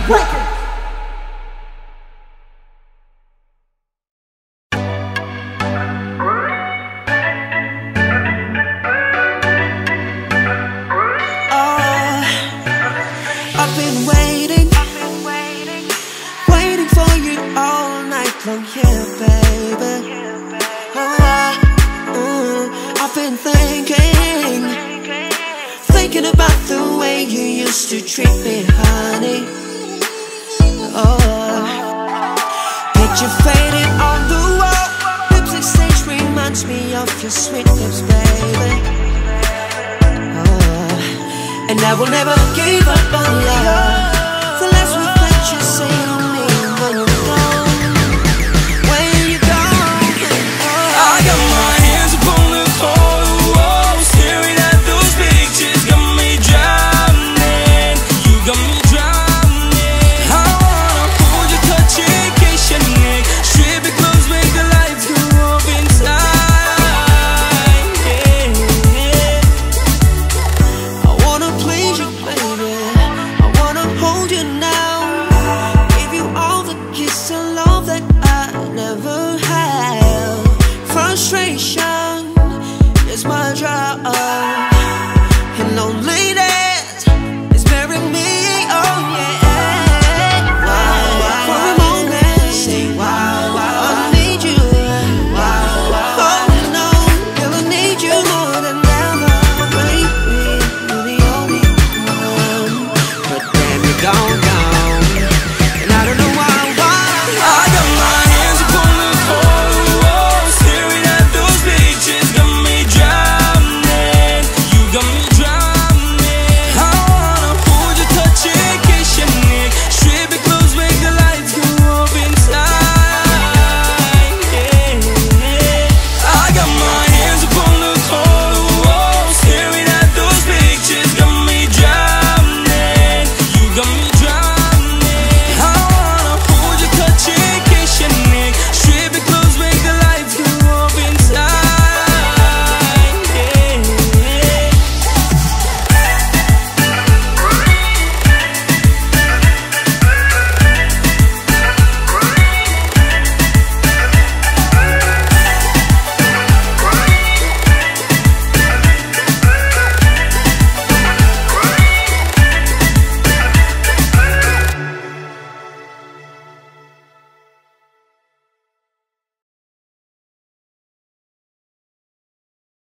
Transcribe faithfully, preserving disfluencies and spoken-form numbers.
Records. I've been waiting, waiting for you all night long here, baby. Oh, mm, I've been thinking, thinking about the way you used to treat me, honey. Oh, picture faded on the wall, lips exchange reminds me of your sweet lips, baby. And I will never give up on love.